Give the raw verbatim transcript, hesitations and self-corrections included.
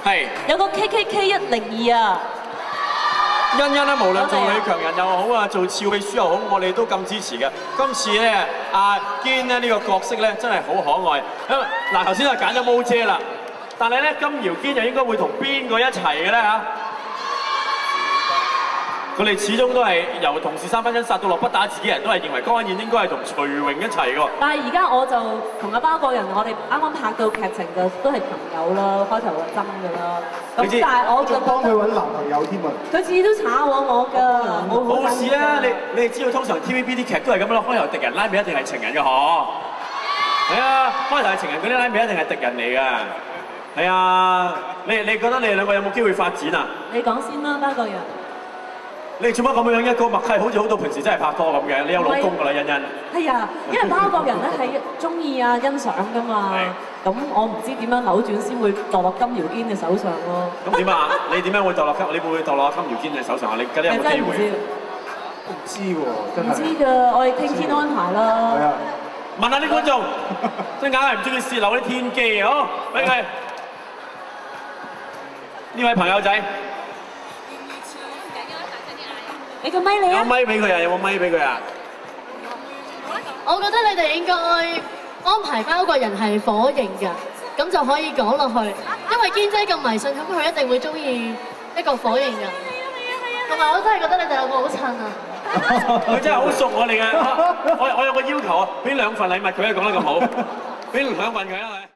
係有個 K K K 一零二啊！ 欣欣咧，無論做女強人又好啊，做俏秘書又好，我哋都咁支持嘅。今次咧，阿堅咧呢個角色咧真係好可愛。咁嗱，頭先就揀咗毛姐啦，但係咧金瑤堅又應該會同邊個一齊嘅咧嚇？佢哋始終都係由同事三分鐘殺到落不打自己人，都係認為江欣燕應該係同徐榮一齊㗎。 但係而家我就同阿包個人，我哋啱啱拍到劇情就都係朋友啦，開頭就真㗎啦。咁但係我就幫佢揾男朋友添啊！ 佢次次都炒我我㗎，我冇事啊！你你哋知道通常 T V B 啲劇都係咁咯，開頭敵人拉尾一定係情人嘅嗬。係啊，開頭係情人嗰啲拉尾一定係敵人嚟㗎。係啊，你你覺得你哋兩個有冇機會發展啊？ 你講先啦，包個人。 你做乜咁樣一個默契，好似好到平時真係拍拖咁嘅？你有老公㗎啦，欣欣。 係啊，因為包個人咧係中意啊、欣賞㗎嘛。咁我唔知點樣扭轉先會墮落金瑤堅嘅手上咯。 咁點啊？你點樣會墮落金？你會唔會墮落金瑤堅嘅手上啊？你覺得有冇機會？ 唔知喎，真係。 唔知㗎，我哋聽天安排啦。 係啊。 問下啲觀眾，真硬係唔中意泄漏啲天機啊！好，俾佢呢位朋友仔。 俾個咪你啊！ 有咪俾佢啊？有冇咪俾佢啊？ 我覺得你哋應該安排包個人係火型㗎，咁就可以講落去。因為堅姐咁迷信，咁佢一定會中意一個火型人。同埋我真係覺得你哋兩個好襯啊！ 佢真係好熟我哋嘅，我我有個要求啊，俾兩份禮物佢，講得咁好，俾兩份佢啊！